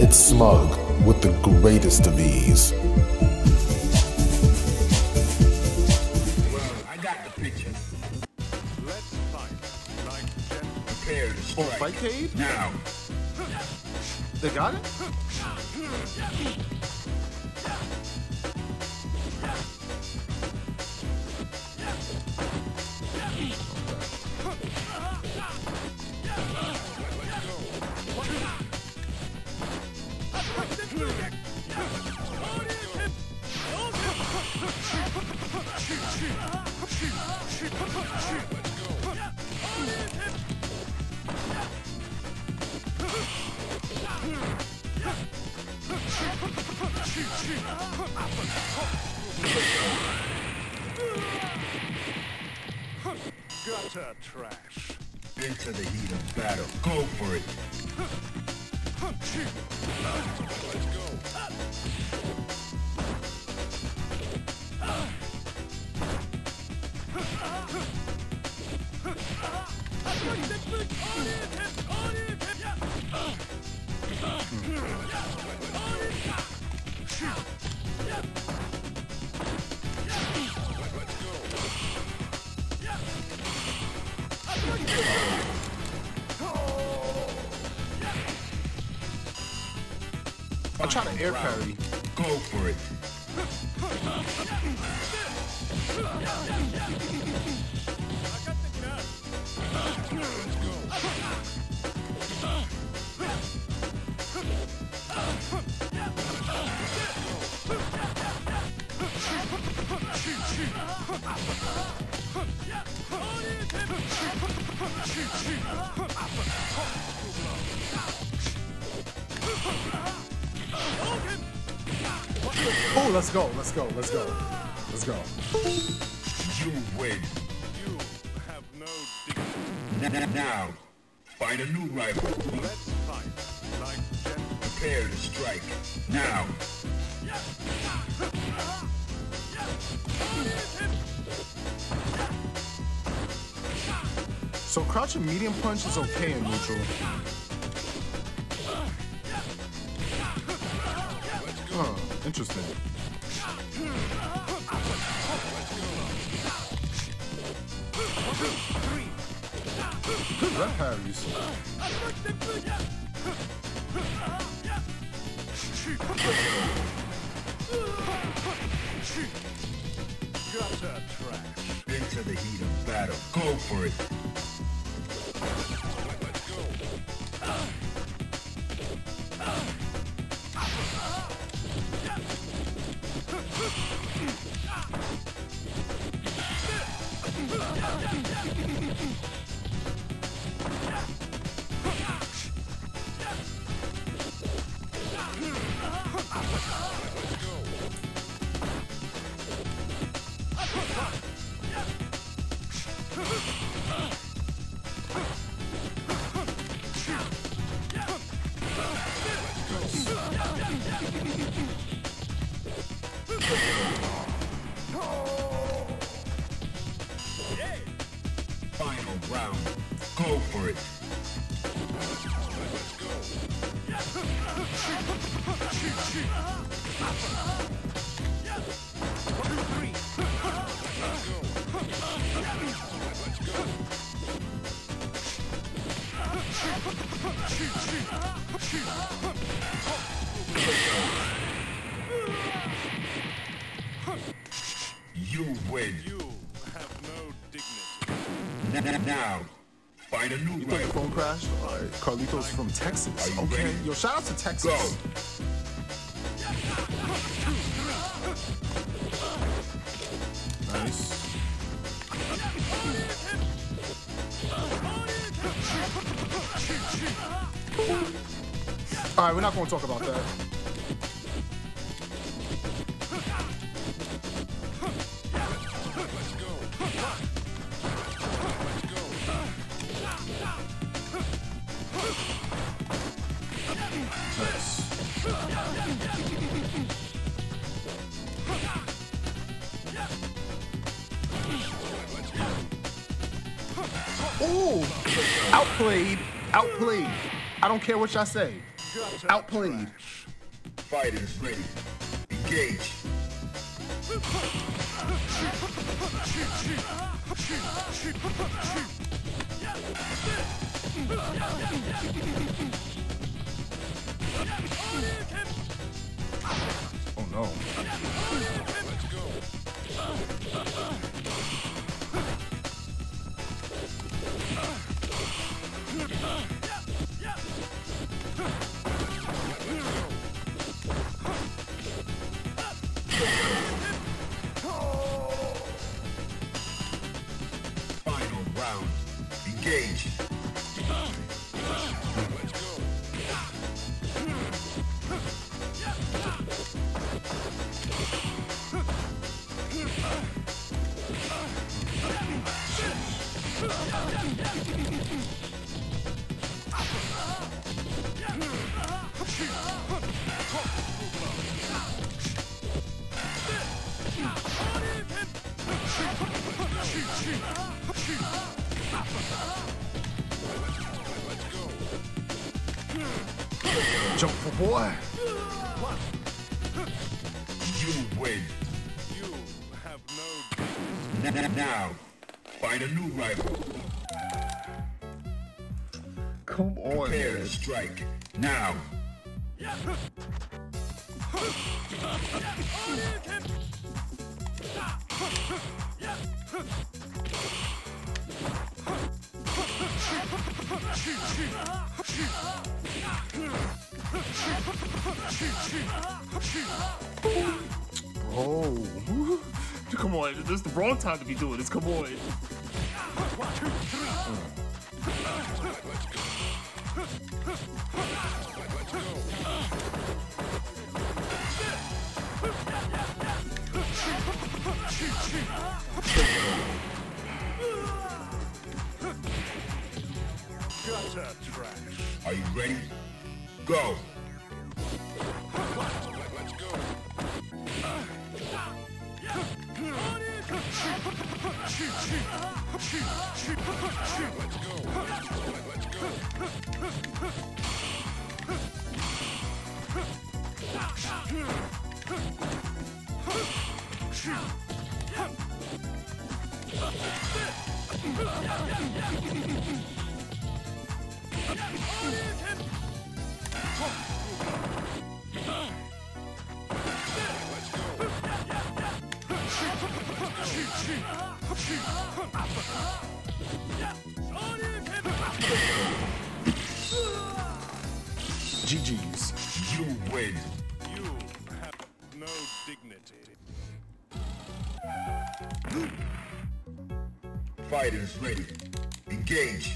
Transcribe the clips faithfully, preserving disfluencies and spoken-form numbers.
It's smug with the greatest of ease. Well, I got the picture. Let's fight like gentlemen. Prepare to Oh, strike. Fightcade? Now. They got it? Gutter trash. Into the heat of battle. Go for it. Let's go. I'm trying to air parry. Go for it. Oh, let's go, let's go, let's go. Let's go. You win. You have no dignity. N- Now, find a new rival. Let's fight like gentlemen. Prepare to strike. Now. So crouching medium punch is okay in neutral. Huh, interesting. Good rep parries. Gutter trash. Into the heat of battle. Go for it. Let's go. Final round. Go for it. You win. You have no dignity. N- Now, find a new You thought your rival. phone crashed? Alright, Carlitos from Texas. Are you Okay, ready? yo, shout out to Texas. Go. Nice. Alright, we're not gonna talk about that. Ooh, outplayed, outplayed. I don't care what y'all say. Gutter Outplayed. trash. Fighters ready. Engage. Oh no. Let's go. Final round. Engage. Let's go. Jump for boy. You win. You have no dignity. N- Now, find a new rival. Come on, Prepare man. to strike. Now. Oh. Come on, this is the wrong time to be doing this. Come on. Gutter trash. Are you ready? Go. Let's go. Let's go. Let's go. G G's. You win. You have no dignity. Fighters ready. Engage.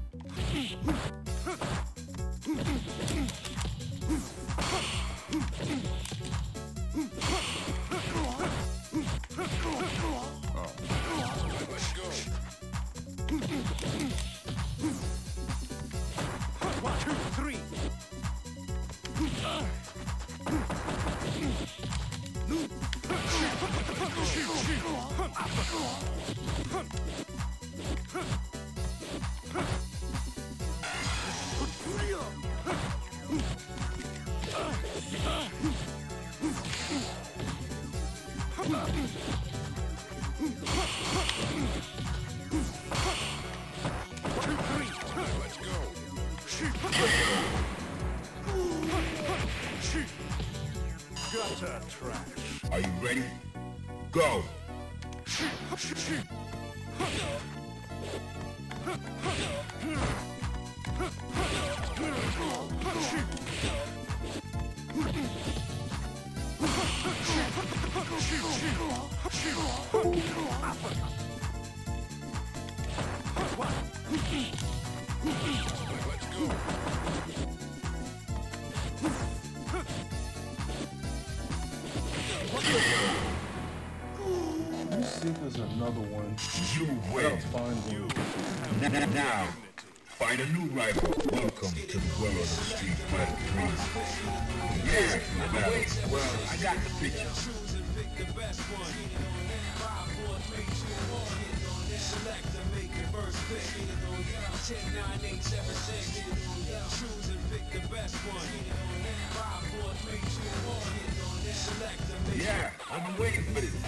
Let's go. One, two, three. Let's go. Gutter trash. Are you ready? Go. Let's go. Let's see if there's another one. You I'll win. find one. N- Now, find a new rival. Welcome to the world of Street Fighter three. Yeah, battle. Well, I got the picture. Yeah, I've been waiting for this.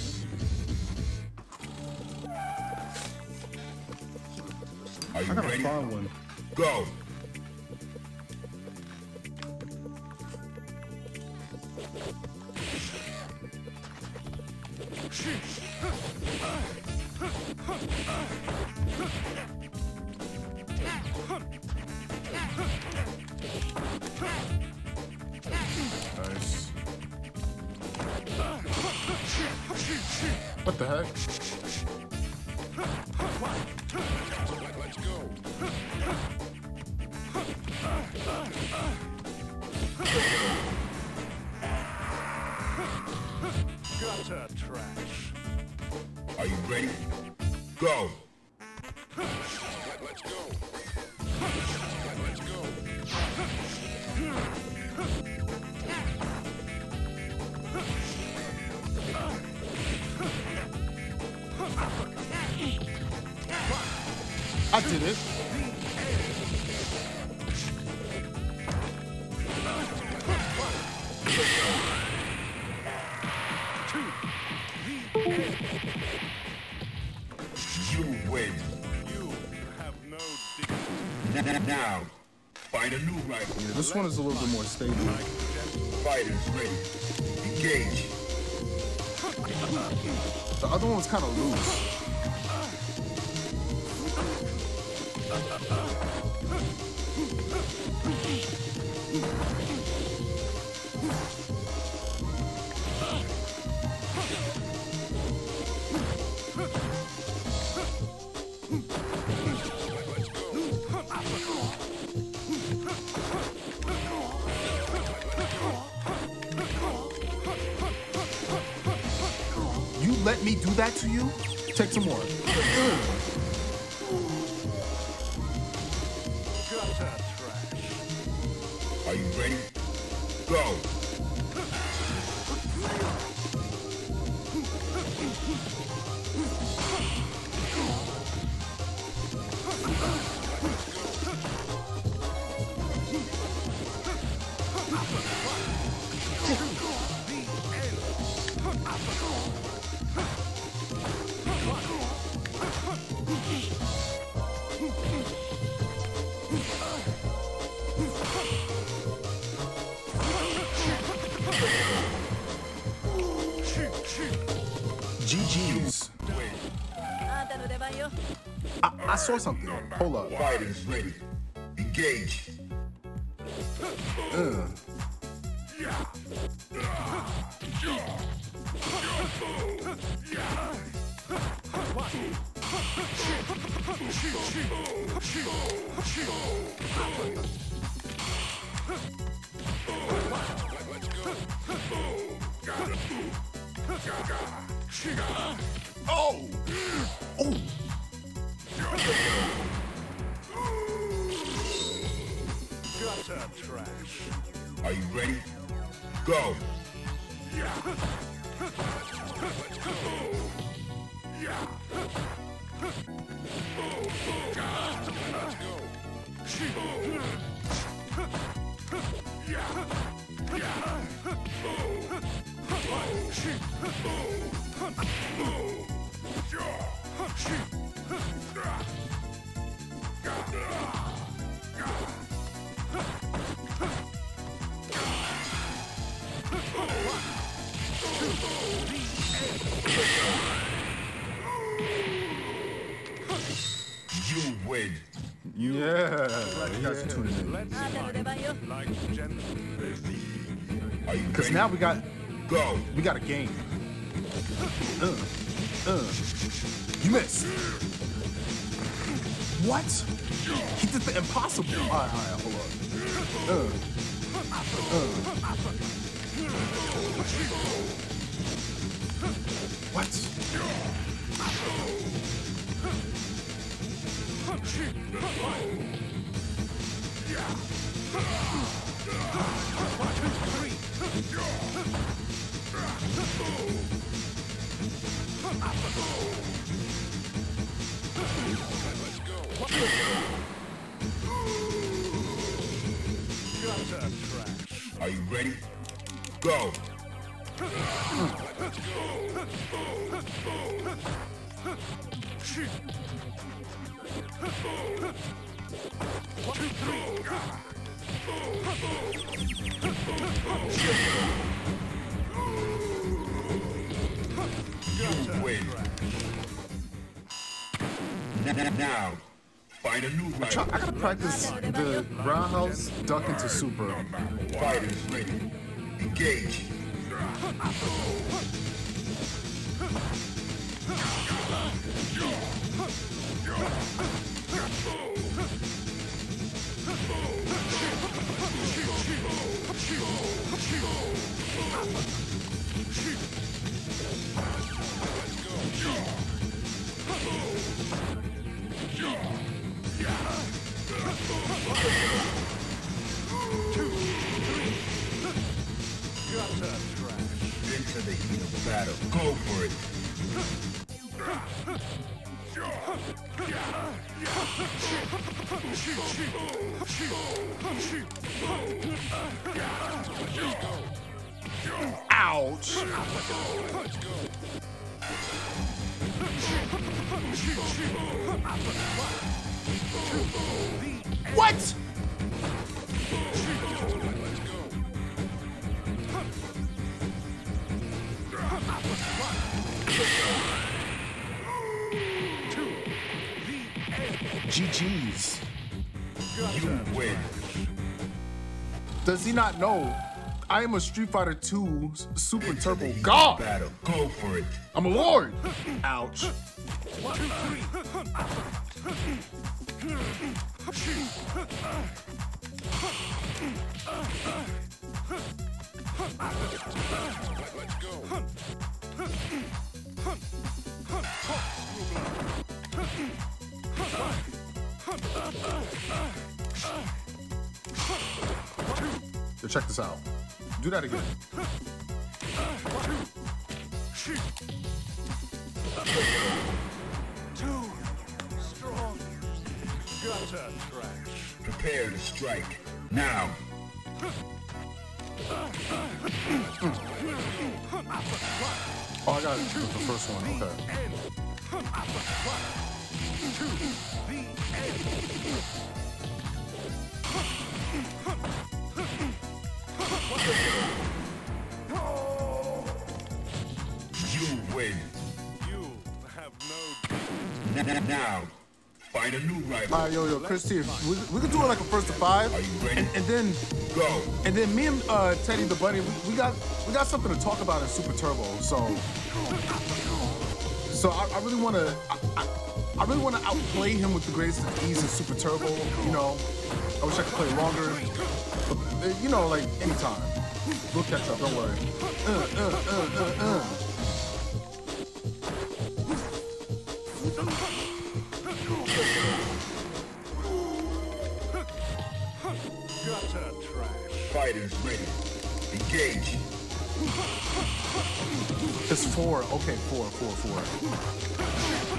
Are you I gotta ready? find one. Go. Nice. What the heck? Let's go. Gutter trash. Are you ready? Go. Let's go. Let's go. I did it. You win. You have no dignity. N- Now, find a new rifle. Yeah, this one is a little bit more stable. Fighters ready. Engage. The other one was kind of loose. You let me do that to you? Take some more. Gutter trash. Are you ready? Go. G G's. あんたの出番よ。 I, I saw something. Hold up. Fighters ready. Engage. Uh. Oh! Oh! Gutter trash. Are you ready? Go. You win. Yeah. You guys are tuning in. あんたの出番よ。 Like gentlemen. Are you Because ready? now we got Go. we got a game. Uh, uh. You missed. What? He did the impossible. All right, all right, hold up. Uh, uh. What? Gutter trash. Are you ready? Go! You win. Now, find a new I rival. gotta practice the roundhouse duck into super. Fighters ready. Engage. Gutter trash. Into the heat of battle. Go for it. Ouch! What? G G's. You win. Does he not know? I am a Street Fighter two Super Into Turbo the heat of God. battle. Go for it. I'm a lord. Ouch. Yo, check this out. Do that again. Too strong. Gutter trash. Prepare to strike. Now. Oh, I got the first one. Okay. You win. You have no Now, find a new rival. All right, yo, yo, Chris T, we, we could do it like a first to five. Are you ready? And, and then, Go. and then me and uh, Teddy the Bunny, we, we got we got something to talk about in Super Turbo. So, so I, I really want to, I, I, I really want to outplay him with the greatest of ease in Super Turbo. You know, I wish I could play longer, but uh, you know, like anytime. We'll catch up. Don't worry. Uh, uh, uh, uh, uh. gutter trash. Fighters ready. Engage. It's four. Okay, four, four, four.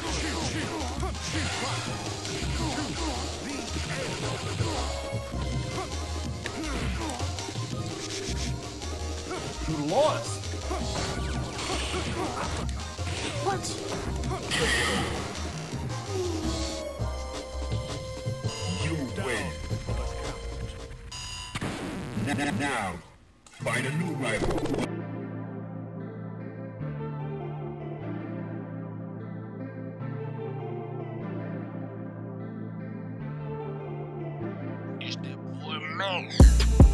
You lost. What? You win. Now, find a new rival. It's that boy Mel.